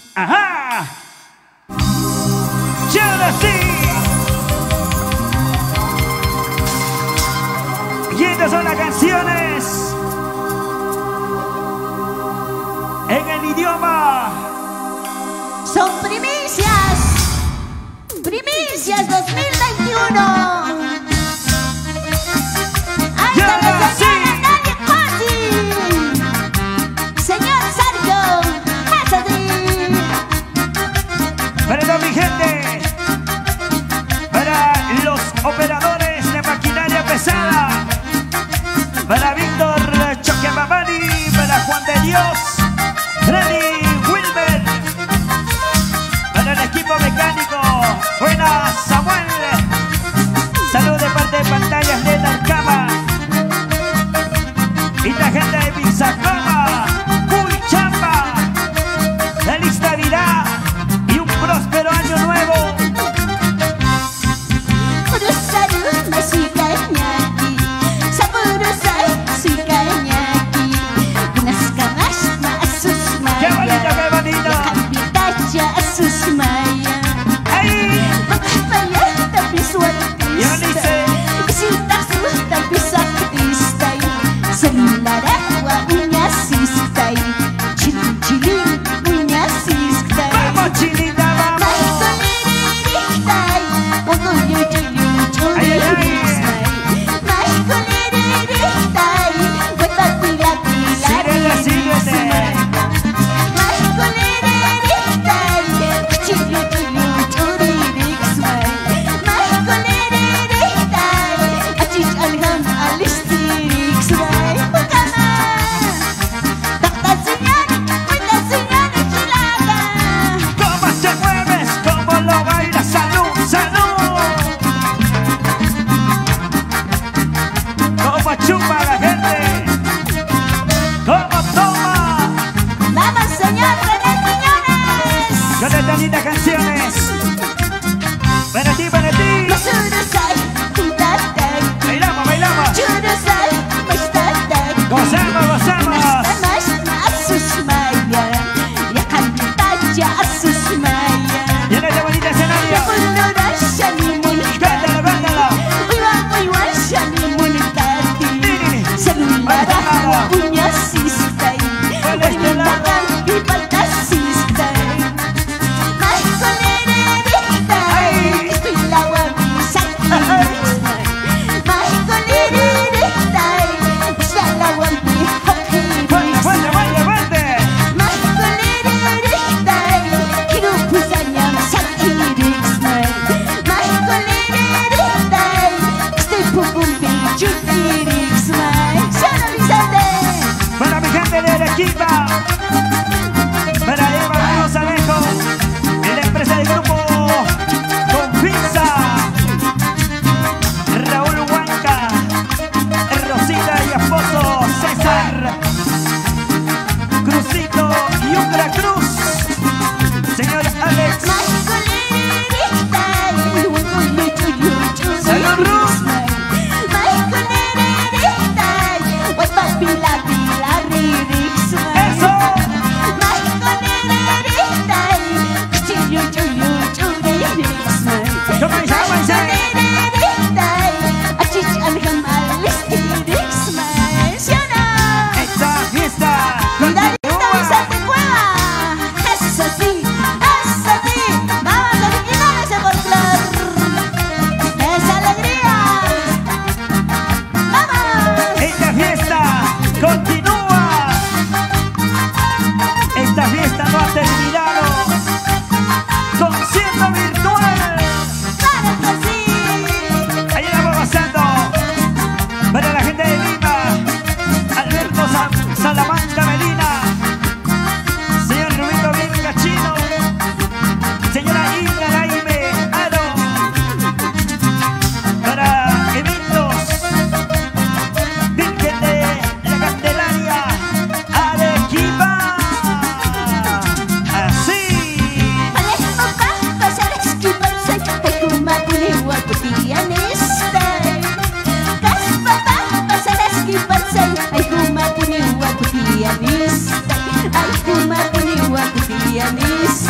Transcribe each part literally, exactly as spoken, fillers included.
Ajá. Y ahora sí. Y estas son las canciones en el idioma. Son primicias. Primicias dos mil veintiuno. Y ahora sí. Señor Sergio, eso sí. Para toda mi gente, para los operadores de maquinaria pesada, para Víctor Choquemamani, para Juan de Dios, Freddy Wilmer, para el equipo mecánico, buenas Samuel, salud de parte de Pantallas de Narcama, y la gente de Pizzacama, muy chamba, feliz Navidad y un próspero año nuevo. ¡Qué bonito, qué bonito! ¡Ay! Y ahora dice... ¡Vamos, Chinita, vamos! ¡Ay, ay, ay! ¡Síguete, síguete! ¿Cómo te mueves? ¿Cómo lo bailas? ¡Salud, salud! ¿Cómo chupa la gente? ¿Cómo toma? ¡Vamos, señor René Quiñones! Con estas lindas canciones. Para ti, para ti. Bailamos, bailamos. Gozamos, gozamos. Y en este bonito escenario. Cántalo, cántalo. Por este lado. Ay. Fuerte, fuerte, fuerte, fuerte. Para mi gente de Arequipa, para Eva Ramos Alejo, en la empresa del grupo Confianza, Raúl Huanca, Rosita y esposo César, Crucito y Umbra Cruz, señor Alex. Salud, Ruth. Eso. ¿Cómo dice? ¿Cómo dice? Esta fiesta continúa. Esta fiesta continúa. Esta fiesta no ha terminado. Concierto virtual. Ahí la vamos pasando. Para la gente de Lima, Alberto Sa- Salamanca Medina, señor Rubito Bien Cachino, señora Inga Jaime Aro, para eventos Virgen de la Candelaria, Arequipa. Así. Ay, fuma puni waktu pianista.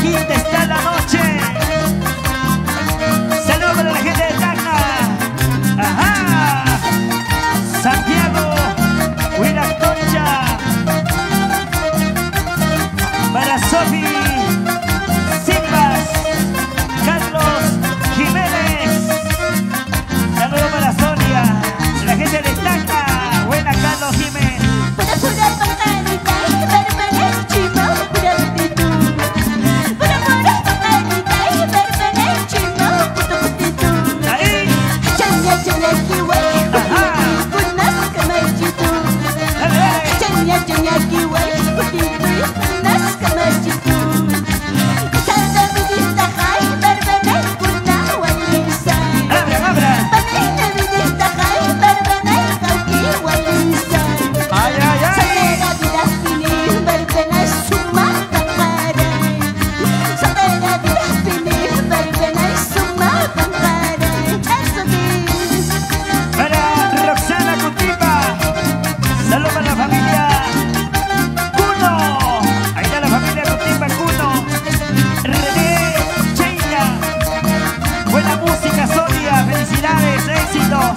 bajita está la noche. Saludos para la gente de Tacna. Ajá. Santiago, Huila Concha. Para Sofi Silvas, Carlos Jiménez. Saludos para Sonia, la gente de Tacna. Buena, Carlos Jiménez. Pura pura pajarita, berbené chimo, pura putitu. Pura pura pajarita, berbené chimo, putu putitu. Ahí. Chanya chanya kiwai, punas kamajitu. Dale, dale. Chanya chanya kiwai, putitu, punas kamajitu. Santa vidita kai, berbené puna walisai. Abran, abran. Panina vidita kai, berbené kaki walisai. Ay, ay, ay. Satera vida fini, berbena suma bangkarai. Satera vida fini, berbena suma bangkarai. Esodis. Para Roxana Cutipa. Saludos para la familia Cuno. Ahí está la familia Cutipa Cuno. René Cheina. Buena música, Sonia. Felicidades, éxitos.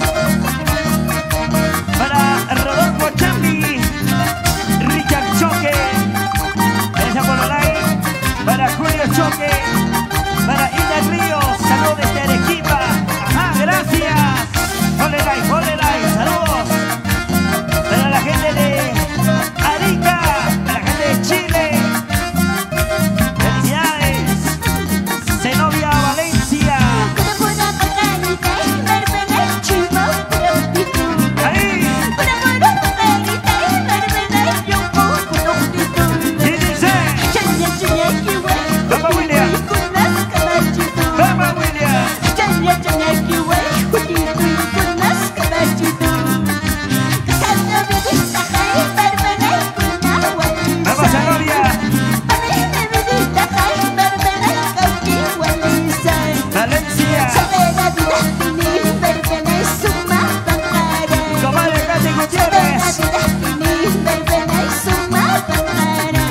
Para Rodolfo Chambi. Richard Choque. Teresa Pololay. Para Julio Choque. Para Ida Ríos. Saludos desde Arequipa. Ajá, gracias. Ole like, ole like. Saludos. Para la gente de Arica. Para la gente de Chile. Felicidades. Zenobia Valencia. Pura pura pajarita, berbena chimo, pura putitu. Ahí. Pura pura pajarita, berbena yumpo, pura putitu. Y dice. Chanya chanya kiwai, Vamos, William. punas kamajitu. Vamos, William. Chanya chanya kiwai, putitu, punas kamajitu. Santa vidita kai, berbena puna walisai. Vamos, Zenobia. Panina vidita kai, berbena kaki walisai. Valencia. Satera vida fini, berbena suma bangkarai. Comadre Katy Satera Gutiérrez. vida fini, berbena suma bangkarai.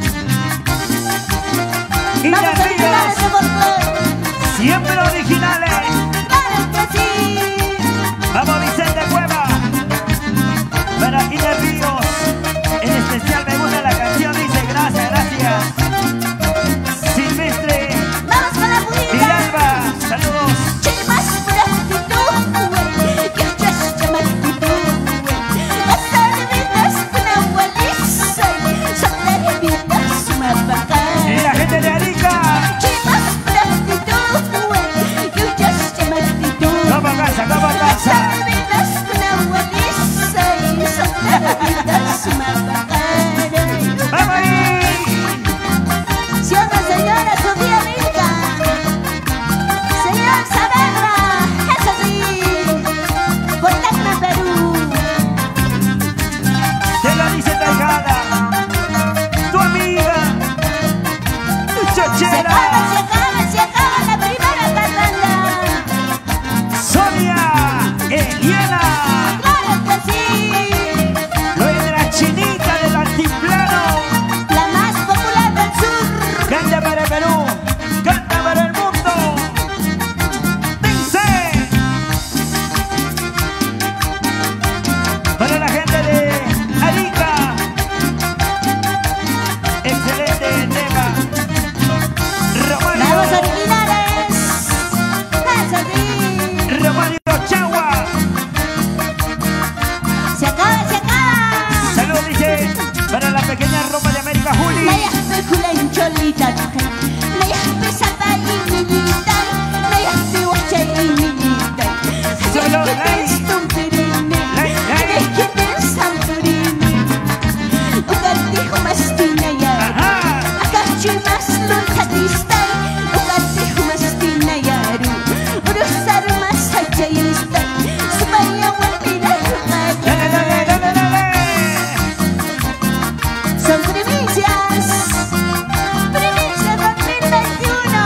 Y Vamos las a originar Ríos. ese folclore. Siempre originales. Claro que sí. Vamos, Vicente Cueva. Para Ida Ríos. En especial me gusta la canción. Dice gracias, gracias. Silvestre Vamos con la y pujita. Alba. Saludos. Chimas pura putitu, que just chamatitu. Asal vidas puna walisai, satera vidas suma Y bangkarai. la gente de Arica. Chimas pura putitu, que just chamatitu. Vamos a casa, vamos a casa. Asal vidas puna walisai, satera vidas suma bangkarai. Vamos ahí. Si otra señora Sofía Rica, señor Saavedra, es así, por Tacna, Perú. Te lo dice Taigada. Tu amiga. Tu Se acaba, chochera. se acaba, se acaba la primera parranda. Sonia Eliana. Claro que sí, Lo es de la chinita del altiplano. la más popular del sur. Canta para el Perú. Canta para el mundo. Dice. Para la gente de Arica. Excelente tema. Romario. Vamos originales, es así. Romario Chagua. Se acaba, se acaba. Saludos, dice. Para la pequeña Roma de América, Juli. Naya pekula incholita, naya pesata y milita, naya piwacha y milita. Solo Naya like. stumpirini, Like, like. naya kiten santurini. Ugartijo mastina ya, Ajá. akachi mas luntadistai. Ugartijo mastina yaru, urusar mas hachayistai. Supaya wapila Dale, dale, dale, dale. son primicias, primicias dos mil veintiuno.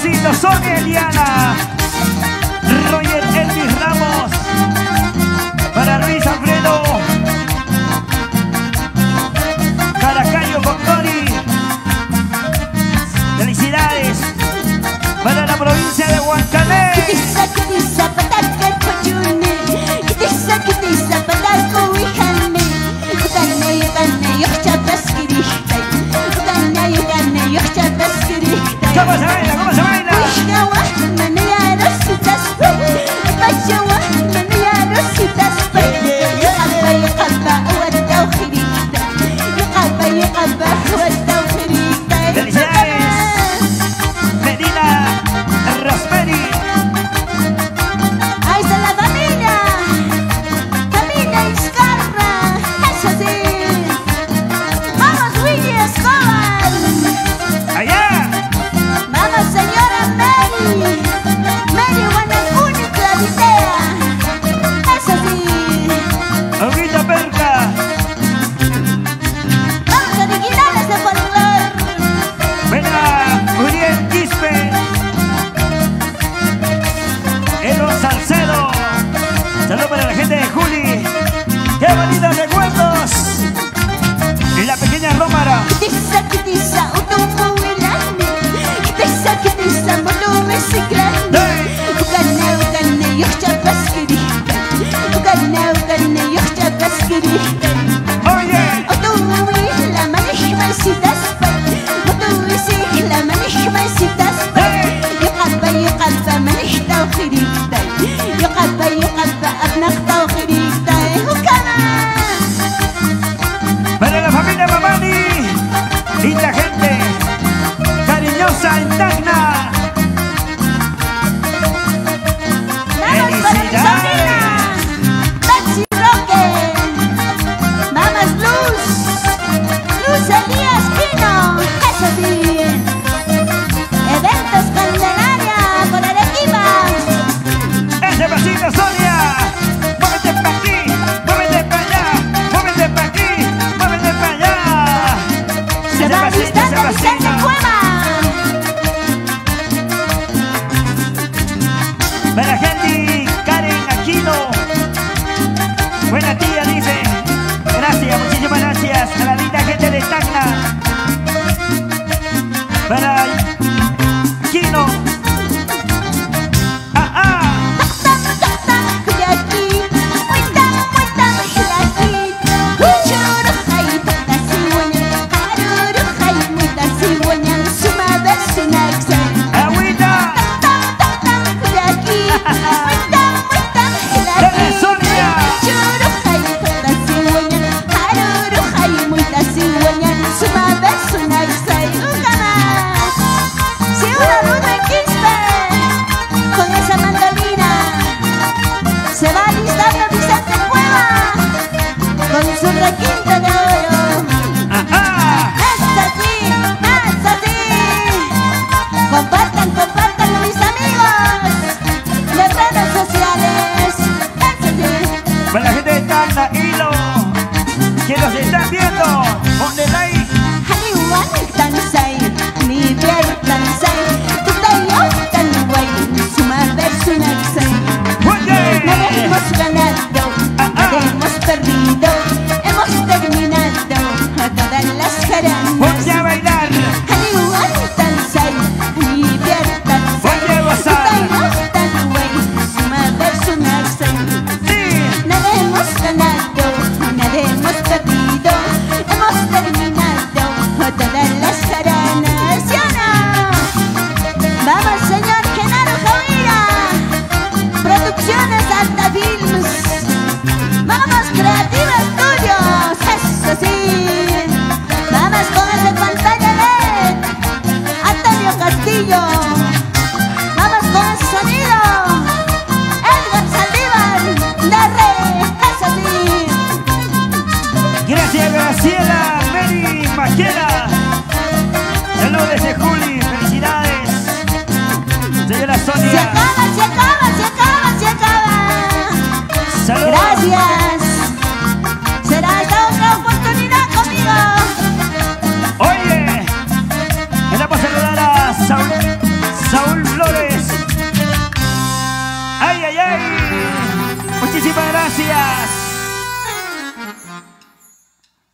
besito, Sonia Eliana, Roger Elvis Ramos, para Luis Alfredo, Caracayo Condori. Felicidades para la provincia de Huancané. Kitisa, kitisa, pataka, pachuni. Kitisa, kitisa, pataka, wihani. Ugane, ugane, yohcha, baskirihtai. Ugane, ugane, yohcha, baskirihtai. ¿Cómo se baila? ¿Cómo se baila? Wishgawa, manaya, rositas, Bachawa, manaya, rositas, Yuqabba, yuqabba, waddaw khirihtai. Yuqabba, yuqabba, waddaw khirihtai. Felicidades, Medina Rosemary. ¡Ahí está la familia! ¡Familia Izcarra! ¡Eso sí! ¡Vamos, Willy Escobar! Allá, ¡Vamos, señora Mary! ¡Mary Guanacuni Clavitea! ¡Eso sí! Aurita Perca. ¡Vamos, originales de folclor! Venga, Uriel Quispe. Elo Salcedo. Saludos para la gente de Juli. ¡Qué bonitos recuerdos! Y la pequeña Rómara. Kitisa, kitisa, utumu wilani. Kitisa, kitisa, mulume sigrani. Ugane, ugane, yohcha baskirihtai. Ugane, ugane, yohcha baskirihtai. Oye, Utuwi la manihma sitaspai. Utuwi la manihma sitaspai. Yuqabba, yuqabba, manihtaw khirihtai. Yuqabba, yuqabba, abnaqtaw khirihtai. Hukama! para la familia Mamani y la gente cariñosa en Tacna. ¡Vamos para mi sobrina! ¡Patsy Roque! ¡Vamos, Luz! ¡Luz Elías Quino! ¡Eso sí! ¡Eventos Candelaria por Arequipa! Ese pasito, Sonia. Muévete pa' aquí, muévete pa' allá, muévete pa' aquí, muévete pa' allá. ¡Se Ese va pasito, ese Vicente Vicente pasito. Cueva! Para gente, Karen Aquino. Buena tía, dice. Gracias, muchísimas gracias a la linda gente de Tacna. Para Aquino. Ah, ah. ¡Taq, taq, taq, yaki! ¡Muitam, muitam, yaki! ¡Uchurujay, tatasiwañan! ¡Arurujay, muitasiwañan! ¡Sumabes sunaksay! Agüita. ¡Taq, taq, taq, yaki! ¡Muitam, muitam, Dale, yaki! Sonia. ¡Uchurujay, tatasiwañan! ¡Arurujay, muitasiwañan! ¡Sumabes sunaksay! ¡Nunca más! ¡Si una ruda quispe! Con esa mandolina se va alistando Vicente Cueva con su requinto de oro. Ajá. ¡Es así! ¡Es así! Compartan, compartan mis amigos de redes sociales. ¡Es así! Para la gente de Tacna, Hilo, que nos están viendo. Donde la hay. Haliwan tansay, libertansay, tutayo tanway, sumaber sunaksay. Oye. No hemos ganado, no hemos perdido, hemos terminado a todas las jaranas. Ponte a bailar. Haliwan tansay, libertansay, Ponte a gozar. tutayo tanway, sumaber sunaksay. Sí. Nada hemos ganado, nada hemos perdido, hemos terminado a todas las jaranas. ¿Sí o no? Gracias.